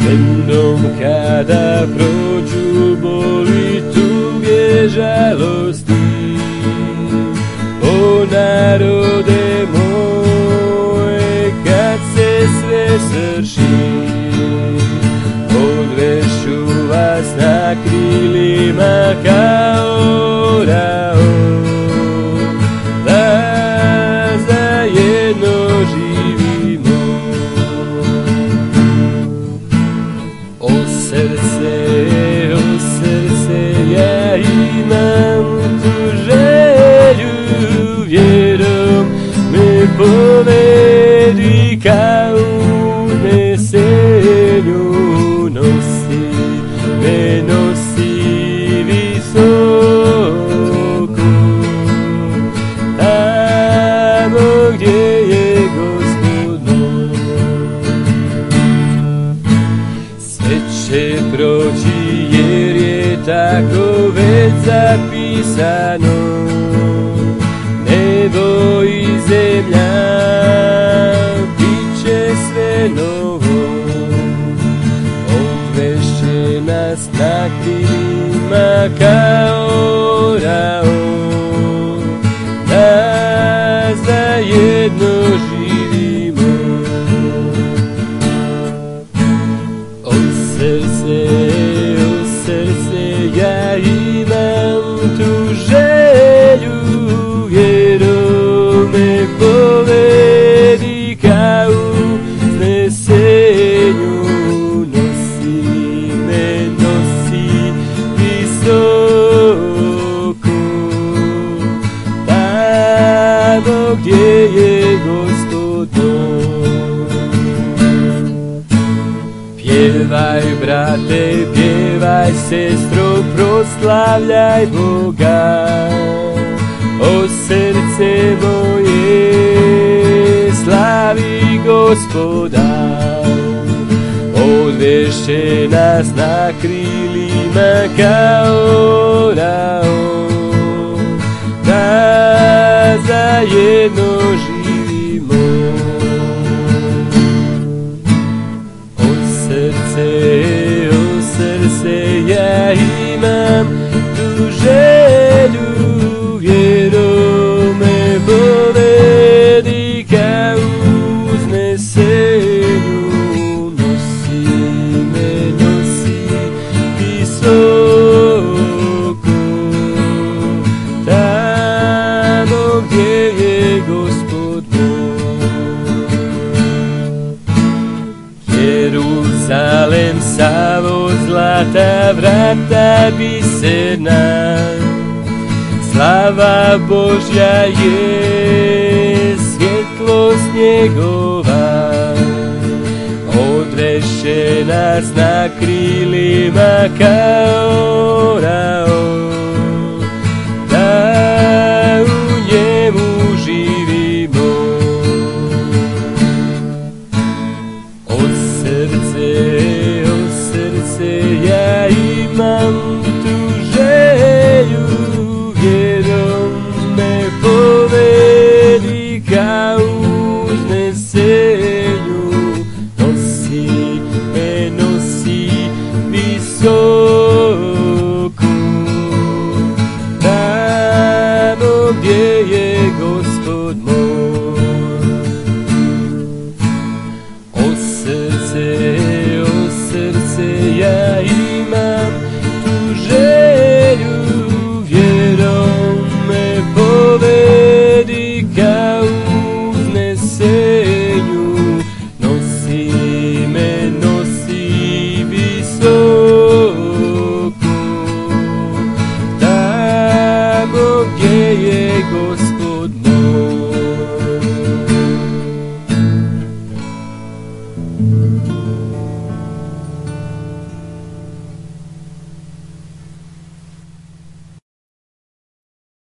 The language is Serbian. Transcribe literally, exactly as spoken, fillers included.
Dnom kada prođu boli, tuge, žalosti, o narode moj, kad se sve svrši, odvešu vas na krilima kao rao, da zajedno živimo. O srce, o srce, ja imam tu želju, vjerom me povedi ka unesenju, nosi me, nosi visoko, tamo gdje je Gospod moj. Sve će proći jer je tako već zapisano, nebo i zemlja bit će sve novo, odvešće nas na krilima kao rao, da zajedno živimo. O srce, o srce, ja imam tu želju, vjerom me povedi ka uznesenju, nosi me, nosi visoko, tamo gdje je Gospod moj. Pjevaj, brate, pjevaj, sestro, proslavljaj Boga, o srce moje, slavi Gospoda, odveše nas na krilima kao rao, da zajedno živimo. O srce, o srce, ja imam tu želju, vjerom me povedi ka uznesenju, nosi me, nosi visoko, tamo gdje je Gospod moj. Jeruzalem, sav od zlata, vrata biserna, slava Božja je svjetlost njegova, odveše nas na krilima kao rao, da u njemu živimo. O srce, o srce, ja imam